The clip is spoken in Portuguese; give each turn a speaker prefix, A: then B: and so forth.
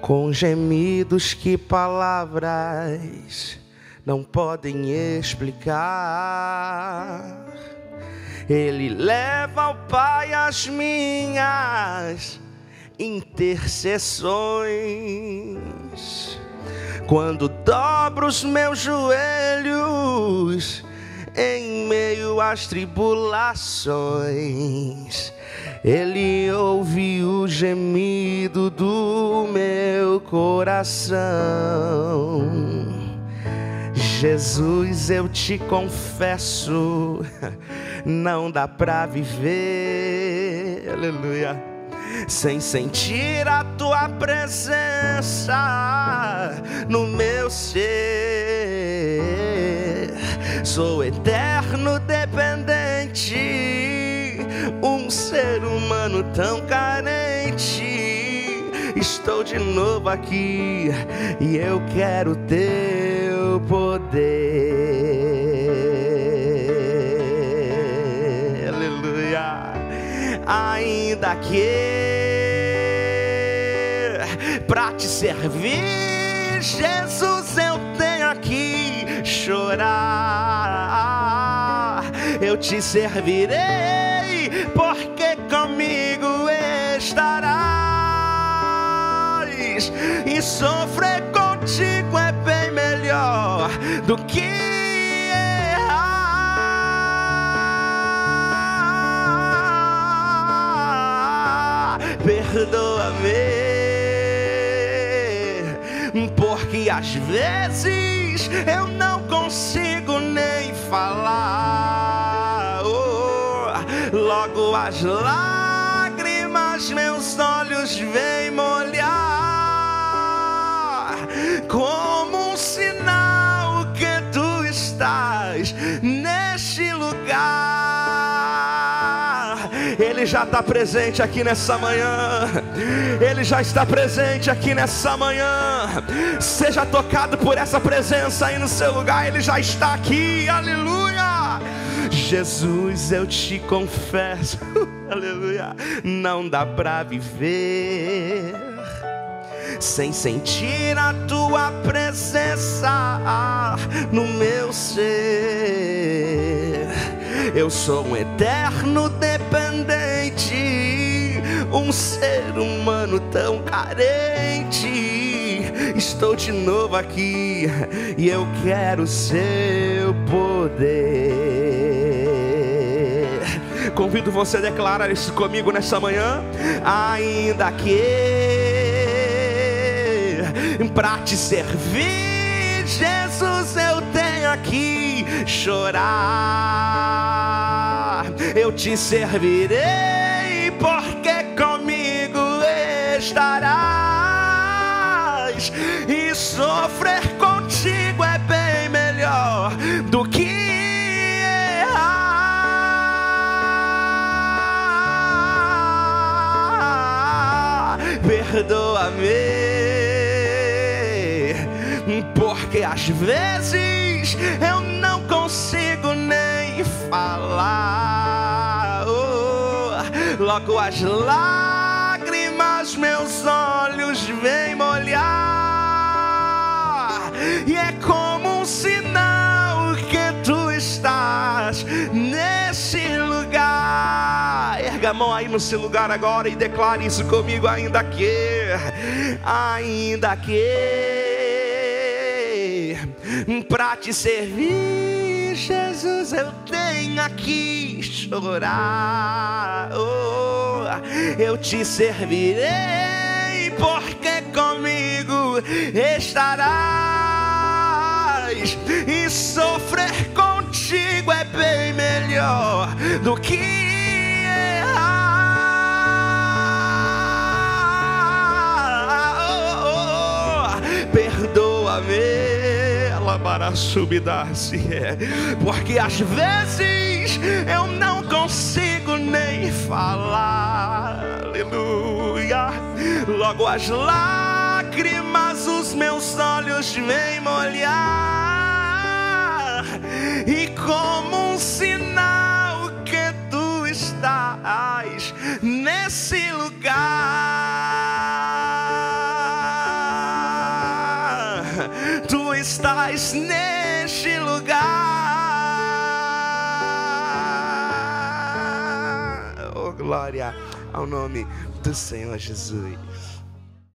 A: com gemidos que palavras não podem explicar. Ele leva ao Pai as minhas intercessões. Quando dobro os meus joelhos em meio às tribulações, Ele ouve o gemido do meu coração. Jesus, eu te confesso, não dá pra viver, aleluia, sem sentir a tua presença no meu ser. Sou eterno dependente, um ser humano tão carente. Estou de novo aqui e eu quero teu poder. Aleluia. Ainda que pra te servir, Jesus, eu tenho que chorar. Eu te servirei, porque comigo estarás. E sofrer contigo é bem melhor do que errar. Perdoa-me, porque às vezes eu não consigo nem falar. Logo as lágrimas meus olhos vêm molhar, como um sinal que tu estás neste lugar. Ele já está presente aqui nessa manhã. Ele já está presente aqui nessa manhã. Seja tocado por essa presença aí no seu lugar. Ele já está aqui, aleluia. Jesus, eu te confesso, aleluia, não dá pra viver sem sentir a tua presença no meu ser. Eu sou um eterno dependente, um ser humano tão carente. Estou de novo aqui e eu quero seu poder. Convido você a declarar isso comigo nessa manhã. Ainda que pra te servir, Jesus, eu tenho que chorar. Eu te servirei, porque comigo estarás. E sofrer contigo é bem melhor do que errar. Perdoa-me, porque às vezes eu não consigo nem falar. Logo as lágrimas meus olhos vêm molhar, e é como um sinal que tu estás nesse lugar. Erga a mão aí no seu lugar agora e declare isso comigo. Ainda que pra te servir, Jesus, eu tenho que chorar. Eu te servirei, porque comigo estarás. E sofrer contigo é bem melhor do que errar. Perdoa-me, porque às vezes eu não consigo nem falar, aleluia. Logo as lágrimas os meus olhos vêm molhar, e como um sinal que tu estás nesse lugar. Tu estás neste lugar. Oh, glória ao nome do Senhor Jesus.